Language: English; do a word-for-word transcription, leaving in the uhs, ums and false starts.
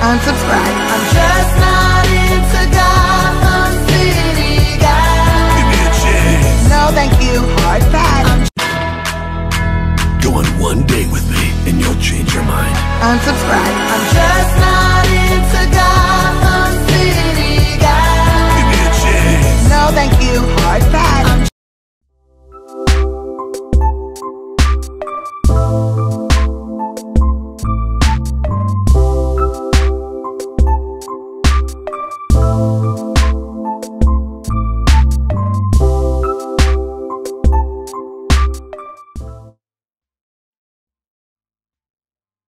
Unsubscribe. I'm just not into Gotham City guys. Give me a chance. No, thank you. Hard pass. Go on one day with me, and you'll change your mind. Unsubscribe.